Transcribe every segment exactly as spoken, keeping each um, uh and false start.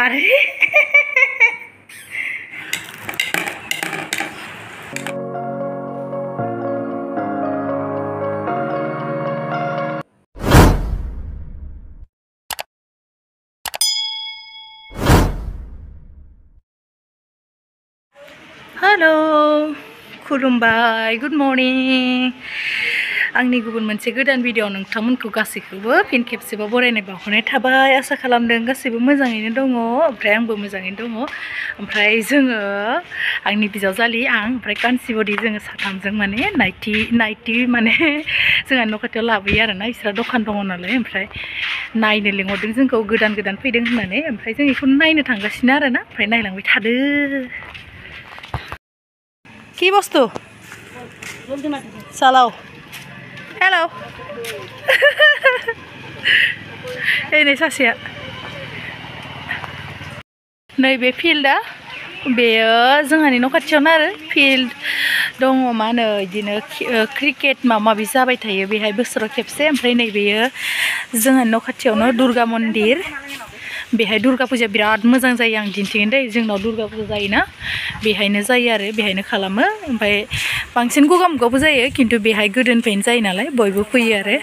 আরে Halo, खुलुमबाय, good morning. आंनि गुबुन मोनसे गोदान भिडिअ नोंथांमोनखौ गासैखौबो फिन खेबसेबाव बरायनाय बावहरनाय थाबाय। आसा खालामदों गासैबो मोजाङैनो दङ, ओमफ्राय आंबो मोजाङैनो दङ। ओमफ्राय जोङो आंनि बिजावजालि आं ओमफ्राय कान्सिबदि जोङो साथामजों माने नाइटि नाइटि माने जोंहा न' खाथियाव लाबोयो आरोना, बिस्रा दखान दङ नालाय। ओमफ्राय नायनो लिंहरदों जोंखौ, गोदान गोदान फैदों होननानै। ओमफ्राय जों बेखौनो नायनो थांगासिनो आरोना, ओमफ्राय नायलांबाय थादो। কি বস্তু চালাও हेलो এই नै सासेया नैबे फिल्डआ बेयो जोंहानि न' खाथियावनो आरो फिल्ड दङ, मा होनो बिदिनो क्रिकेट माबा माबि जाबाय थायो बेहाय बोसोराव खेबसे। ओमफ्राय नैबेयो जोंहानि न' खाथियावनो दुर्गा मन्दिर, बेहाय दुर्गा फुजा बिराद मोजां जायो। आं दिन्थिगोन दे, जोंनाव दुर्गा फुजा जायोना, बेहायनो जायो आरो बेहायनो खालामो। ओमफ्राय बांसिन गगामुगावबो जायो, खिन्थु बेहाय गोदोनिफ्रायनो जायो नालाय बयबो फैयो आरो।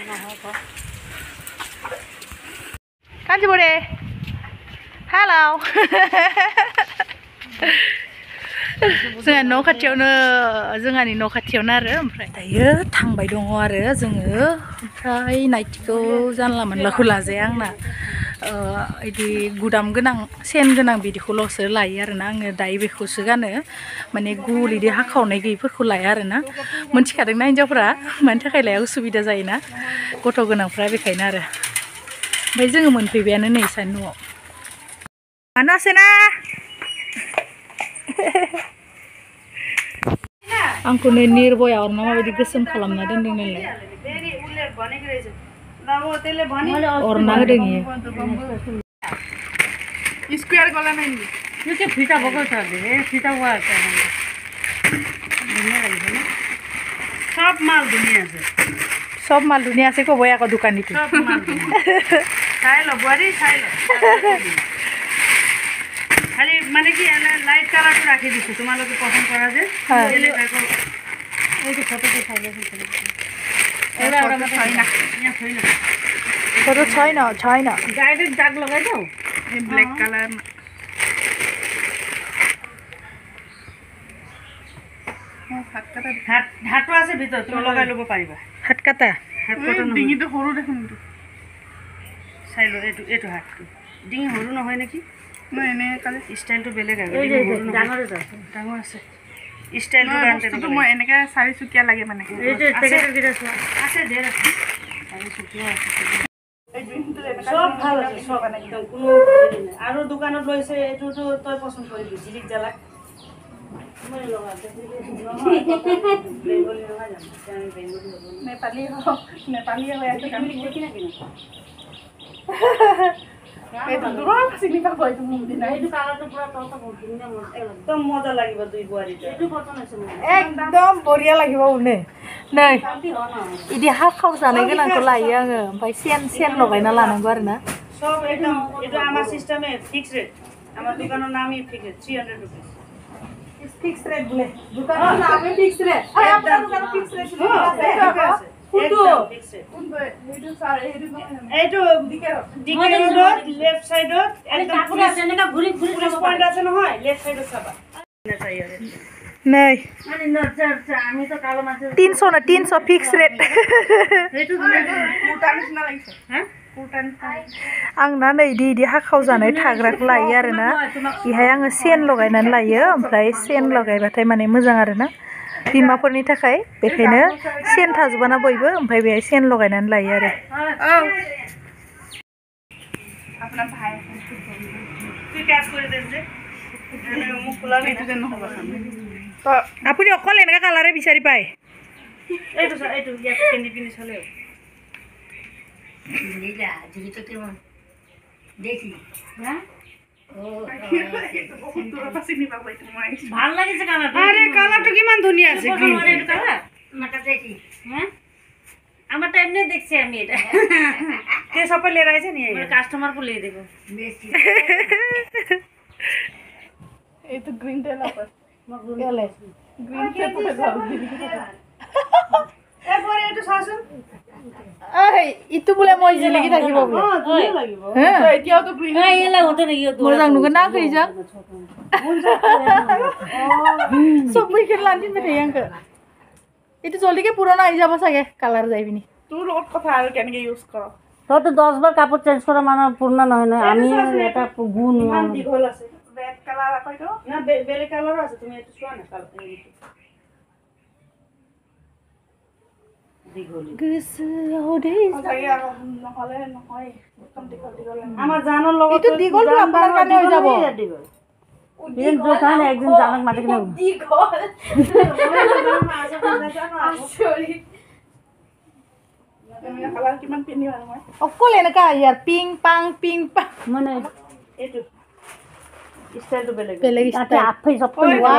कान्जिबरे हेलौ जोंहा न' खाथियावनो जोंहानि न' खाथियावनो आरो। ओमफ्राय दायो थांबाय दङ आरो जोङो। ओमफ्राय नाइटिखौ जानला मोनलाखौ लाजाया आंना, बिदि गुदाम गोनां सेन गोनां बिदिखौल'सो लायो आरोना आङो। दायो बेखौसो गानो, माने गुल बिदि हाखावनाय गैयिफोरखौ लाया आरोना। मोनथिखादोंना हिन्जावफ्रा मानि थाखाय लाया, उसुबिदा जायोना गथ' गोनांफ्रा, बेखायनो आरो। ओमफ्राय जोङो मोनफैबायानो नै सानि न'आव। मानो आसेना आंखौनो निर्भया अरना माबायदि गोसोम खालामना दोनदों नालाय, अरना होदों इयो। स्क्वायर गला नहीं ये के फीटा बगल था दे फीटा हुआ है दुनिया लगी है सब माल दुनिया से सब माल दुनिया से को बया को दुकानी थी सब माल खाई लो बड़ी खाई लो खाली माने कि एने लाइट कलर तो राखी दिछु तुम्हारा लोग पसंद करा जे एले को ए के फोटो के खाई लो एरा एरा मत छैन यहाँ छैन फोटो छैन छैन गाइडेड दाग लगाइ दो ये ब्लैक कलर हात काटा हात हातो আছে ভিতর তো লগাই লব পারিবা। হাত কাটা হাত কাটা ডিঙি তো হরু দেখুন তো চাইলো এটু এটু হাতটো ডিঙি হরু নহয় নেকি না এনে কালে স্টাইলটো বেলেগ আছে এই ডাঙৰ আছে ডাঙৰ আছে স্টাইলটো গানতে তো মই এনেকা সাৰি সুকিয়া লাগে মানে এই যে পেকেটৰ গিৰা আছে ধেৰ আছে সাৰি সুকিয়া আছে সব ভাল আছে সব একদম কোনো আৰু দোকানত লৈছে এটুটো তই পছন্দ কৰিবি জিলিক জালাক মই লগা বেঙ্গলি লগা যাম বেঙ্গলি হ'ব নেপালী হ'ব নেপালী হৈ আছে আমি কি না কিনো এটা দুৰৰ চিনি পাব এইটো মোক দিনা এইটো কালাৰটো পুৰা তলটা বহুত ধুনীয়া মস্ত একদম মজা লাগিব দুই বুৱাৰীটো এইটো পছন্দ আছে মোক एकदम बरिया লাগিব উনে नै इदि हाखाव जानाय गोनांखौ लायो आङो ओमफ्राय सेन सेन लगायना लानांगौ आरोना सब एकदम এটা আমার সিস্টেমে ফিক্স রেট আমার দোকানের নামই ফিক্স थ्री हंड्रेड रुपीस इस फिक्स रेट बोले दुकान नाम है फिक्स रेट अरे आपका दुकान फिक्स रेट है ফুটো ফিক্স রেট এইটো সার এইটো দিকে দিকে রোড লেফট সাইডত একদম কাপড় আছে না ঘুরি ঘুরি পয়েন্ট আছে নহয় লেফট সাইডত চাবা না চাই আরে নাই মানে নজর আমি তো কালো মাছ तीन सौ ना तीन सौ फिक्स रेट এইটো কুটানিস না লাগছে হ্যাঁ आं ना नै इदि इदि हाखाव जानाय थाग्राखौ लायो आरोना इहाय आङो सेन लगायनानै लायो ओमफ्राय सेन लगायबाथाय माने मोजां आरोना बिमाफोरनि थाखाय बेखायनो सेन थाजोबाना बयबो ओमफ्राय बेहाय सेन लगायनानै लायो आरो औ आपला भाई তুই ক্যাচ করে দেন যে মুখ খোলা এইটো যেন নহব তো আপুনি অকল এনেকা কালাৰে বিচাৰি পায় এইটো এইটো ইয়াত কেনি পিনি চলে নীলা জিটো কেমন দেখি হ্যাঁ ভাল লাগিছে কালার আরে কালারটা কিমান ধুনিয়া আছে গ্রিন এটা কালার আমারটা দেখি হ্যাঁ আমারটা এমনি দেখছি আমি এটা त्यो सबै लिएर आइछ नि कस्टमर को ल्याइदिएको ये तो ग्रीन टेल ऑफर म ग्रीन ग्रीन टेल को ए बरे एटु सासु अरे इतु बोले म इजिली कि थाकिबो बोले अ दुई লাগিব हे त्यो त ग्रीन ए यसलाई हुँदैन यो म जान्नुको ना खै जा सबै के लान्दिन बे यंक इतु जल्दी के पुराना आइ যাব सके कलर যাই বিনি তোর ওট কথা আর কেনকে ইউজ করো তো তো দশ বার কাপড় চেঞ্জ করা মানে পূর্ণ নয় না আমি এটা গুণ মান দিঘল আছে রেড কালার কইতো না বেলে কালার আছে তুমি একটু শোনা না কালার দিঘল গস ওডিস নহলে নহয় কম দিঘল দিঘল আমার জানার লগত ইতু দিঘল তো আপনার কানে হই যাব দিঘল দিন দোকানে একদিন জানাক মাটি কিনা দিঘল সরি কালার কিমান পিনি ভাল মই অকল এনেকা ইয়ার পিং পাং পিং পাং মানে এটু স্টাইলটো বেলেগ বেলেগ স্টাইল আফাই সব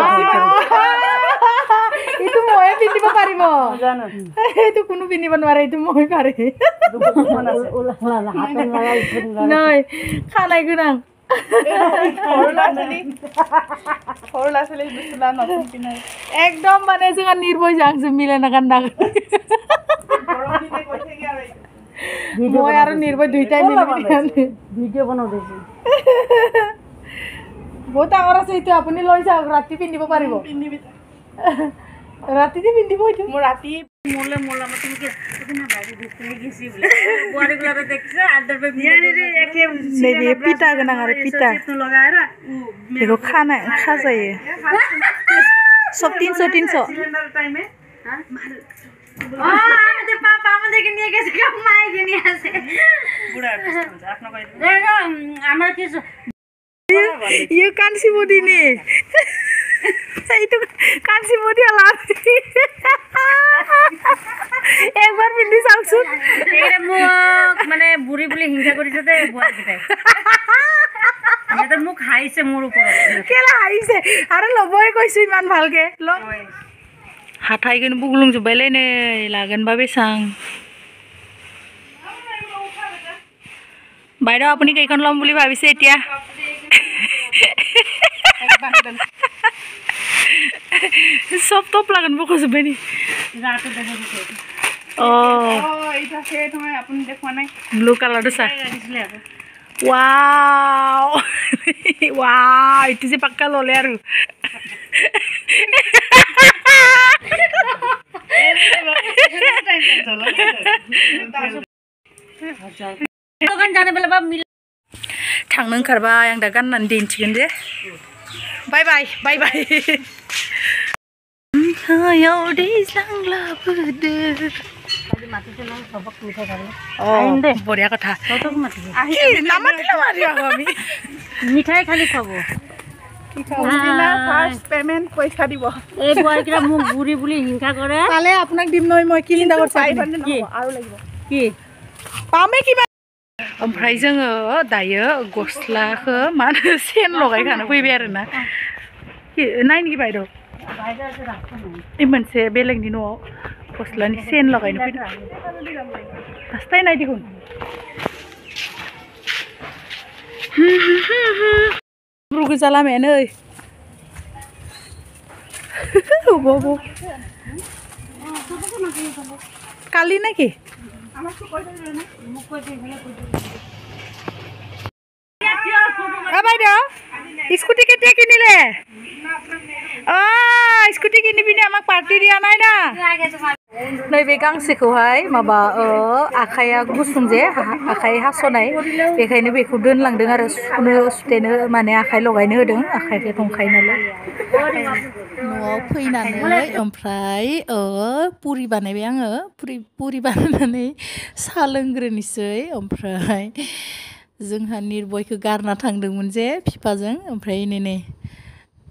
ইতু মই পিনিব পারিব জানো ইতু কোনো পিনিব নোৱাৰে ইতু মই পারে ওলা হাতে লাগাই নাই খানাই গুনাং একদম মানে जोंहा নির্ভয় যাংছে মিলে না কান্না মই আৰু নির্ভয় দুইটাই মিলি ভিডিও বনাও দেখি বহুত ডাঙৰ আছে এইটো আপুনি লৈ যাওক ৰাতি পিন্ধিব পাৰিব ৰাতিতে পিন্ধিব এইটো মোৰ ৰাতি মোলে মোলা মত তুমি কি না বাড়ি দিতে গেছি বলে বড়গুলো দেখছে আদর पे यानी रे एके নেবে পিতা গনা আরে পিতা तो लगाएर देखो खाना खा जाइए सब तीन सौ तीन सौ सिलेंडर टाइम में हां आ ते पापा আমাদেরকে নিয়ে গেছে কেউ মাইকে নিয়ে আসে বুড়া আর্টিস্ট আপনা কই আমার কি ये कांसी मोदी ने itu कांसी मोदी ala একবার পিন্দি চাওকচোন এটা মুখ মানে বুড়ি বুলি হিংসা কৰিছে তে বুঢ়া কিটাই এটা মুখ হাইছে মোৰ ওপৰত কেলা হাইছে আরে লবই কইছো ইমান ভালকে ল হাঠাই কিনে বুগলুং জুবাইলে নে লাগেন বা বেসাং বাইদেউ আপুনি কেইখন লম বুলি ভাবিছে এতিয়া সব টপ লাগেন বো খুজবে নি রাতে দেখে দিছে ও ও এটা সে তুমি আপনি দেখো নাই ব্লু কালারটো সা দিছিলে আকৌ ওয়াও ওয়াও ইটো যে পাক্কা ললে আৰু দোকান জানে বেলা বা মিল थांनो ओंखारबाय आं दा गाननानै दिन्थिगोन दे बाय बाय बाय बाय हायाव दैज्लां लाबोदो মাটিতে না সবক মিঠাই খাবে আহিম দে বঢ়িয়া কথা কতক মাটি আহি নামাতিলে মাৰি আকৌ আমি মিঠাই খালি খাব কি খাব দিনা ফার্স্ট পেমেন্ট পইচা দিব এই বয়কিরা মুখ বুড়ি বুলি হিংসা কৰে পালে আপোনাক দিম নয় মই কি চিন্তা কৰছ কি আৰু লাগিব কি পামে কিবা ओमफ्राय जोङो दायो गस्लाखौ मा होनो सेन लगायखानो फैबाय आरोना नायनि बायद' बे मोनसे बेलेगनि न'आव गस्लानि सेन लगायनो फैदों हास्थाय नाय दिखुन ब्रु गोजा लामायानो ओइ बबो कालि नाকি বাইদেউ স্কুটি কেতিয়া কিনিলে অ স্কুটি কিনি পিনে আমাক পাৰ্টি দিয়া নাই না नैबे गांसेखौहाय माबा आखाइया गुसुं जे आखाइ हास'नाय बेखायनो बेखौ दोनलांदों आरो सुनो सुथेनो माने आखाइ लगायनो होदों आखाइखौ दंखायो नालाय न'आव फैनानै ओमफ्राय पुरि बानायबाय आङो पुरि पुरि बानायनानै साहा लोंग्रोनोसै ओमफ्राय जोंहा निर्भयखौ गारना थांदोंमोन जे बिफाजों ओमफ्राय नै नै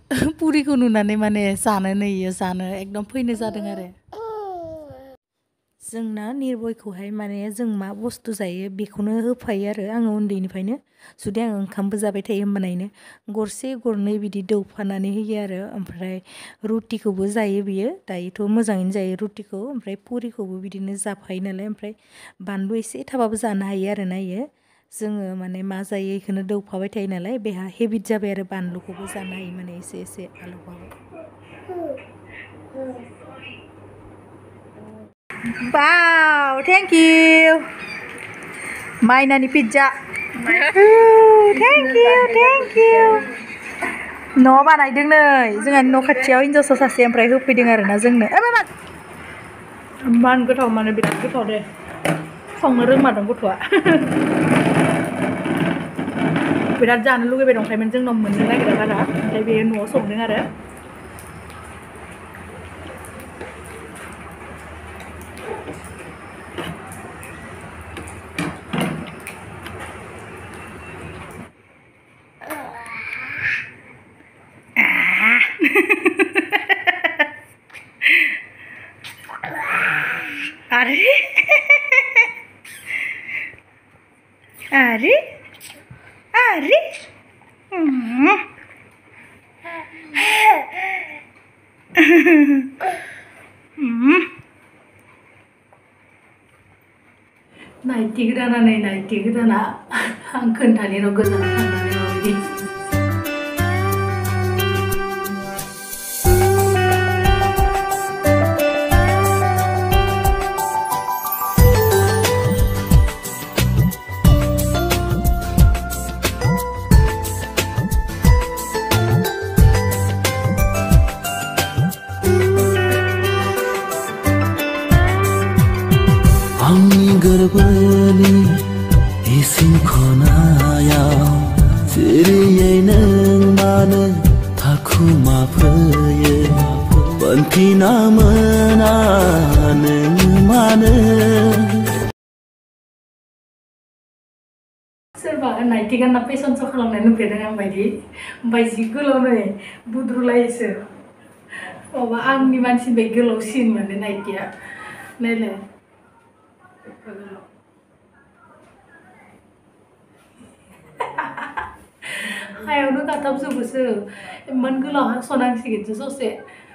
पुरिखौ नुनानै माने जानो नै जानो एकदम फैनो जादों आरो जोंना निर्भयखौहाय माने जों मा बुस्थु जायो बेखौनो होफायो आरो आङो उन्दैनिफ्रायनो जुदि आं ओंखामबो जाबाय थायो होमबानायनो गरसे गरनै बिदि दौफानानै होयो आरो ओमफ्राय रुटिखौबो जायो बियो दायोथ' मोजाङैनो जायो रुटिखौ ओमफ्राय पुरिखौबो बिदिनो जाफायो नालाय ओमफ्राय बानलु एसे थाबाबो जानो हायो आरो ना इयो जोङो माने मा जायो बेखौनो दौफाबाय थायो नालाय बेहा हेबिट जाबाय आरो बानलुखौबो जानो हायो माने एसे एसे आलौबाबो Wow, thank you. Mainani pizza. Thank you, thank you. न' बानायदों नै जोंहा न' खाथियाव हिनजावसा सासे ओमफ्राय होफैदों आरोना जोंनो ए बाबा मान गोथाव माने बिराद गोथाव दे संनो रोंमारदों गथ'आ बिराद जानो लुगैबाय दंखायोमोन जोंनाव मोननो नागिरा बारा ओमफ्राय बे न'आव संदों आरो Ari? Ari? Ari? Hmm. Hmm. Naiti gedana nih, naiti gedana. Angken tadi lo gedana tadi lo ini. आंनि गोरबोनि इसिं खनायाव सिरियै नों मानो थाखुमाफैयो मोनफिना मोना नों मानो सोरबा नाइटि गानना फेसन श' खालामनाय नुफेरदों आं बायदि ओमफ्राय जि गोलाव नै बुद्रुलायोसो माबा आंनि मानसि बे गोलावसिन माने नाइटिया नायलाय हायावनो गाथाबजोबोसो इमान गोलाव हास'नांसिगोनसो ससे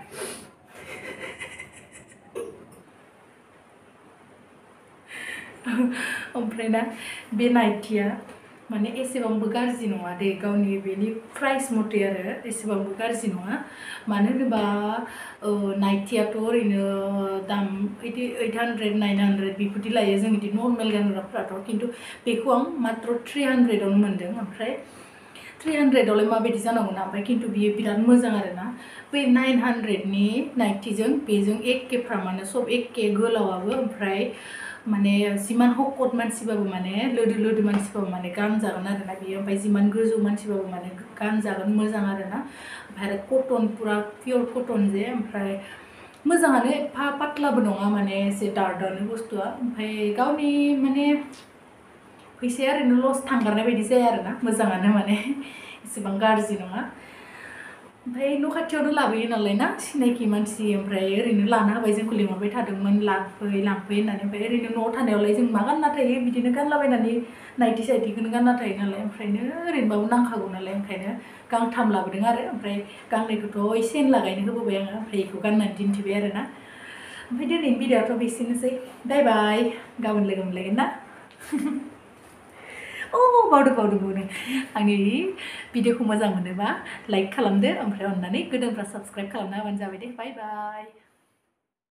ओमफ्राय ना बे नाइटिया माने एसेबांबो गाज्रि नङा दे गावनि बेनि प्राइस मथे आरो एसेबांबो गाज्रि नङा मानो होनोबा नाइटियाथ' ओरैनो दाम बिदि ओइट हान्ड्रेड नाइन हान्ड्रेड बेफोरदि लायो जों बिदि नर्मेल गानग्राफ्राथ' खिन्थु बेखौ आं मात्र थ्री हान्ड्रेडावनो मोन्दों ओमफ्राय थ्री हान्ड्रेडावलाय माबायदि जानांगौ ना ओमफ्राय खिन्थु बियो बिराद मोजां आरो ना बै नाइन हान्ड्रेडनि नाइटिजों बेजों एखेफ्रामानो सब एखे गोलावाबो ओमफ्राय माने जिमान हकट मानसिबाबो माने लोदो लोदो मानसिबाबो माने गानजागोन आरो ना बियो ओमफ्राय जिमान गोजौ मानसिबाबो माने गानजागोन मोजां आरो ना ओमफ्राय आरो कटन पुरा पियर कटन जे ओमफ्राय मोजाङानो एफा पातलाबो नङा माने एसे दार्दानो बुस्थुआ ओमफ्राय गावनि माने फैसाया ओरैनो लस थांगारनाय बायदि जाया आरो ना मोजाङानो माने एसेबां गाज्रि नङा ओमफ्राय न' खाथियावनो लाबोयो नालाय ना सिनायखि मानसि ओमफ्राय ओरैनो लाना होबाय जोंखौ लिंहरबाय थादोंमोन लांफै लांफै होननानै ओमफ्राय ओरैनो न'आव थानायावलाय जों मा गानना थायो बिदिनो गानलाबायनानै नाइटि साइटिखौनो गानना थायो नालाय ओमफ्रायनो ओरैनोबाबो नांखागौ नालाय ओंखायनो गांथाम लाबोदों आरो ओमफ्राय गांनैखौथ' एसे लागायनो होबोबाय आङो ओमफ्राय बेखौ गाननानै दिन्थिबाय आरो ना ओमफ्राय दिनैनि भिडिअ'आथ' बेसेनोसै बाय बाय गाबोन लोगो मोनलायगोन ना अ बावदों बावदों बावदों आंनि भिडिअ'खौ मोजां मोनोबा लाइक खालामदो ओमफ्राय अननानै गोदानफ्रा साबस्क्राइब खालामना होबानो जाबाय दे बाय बाय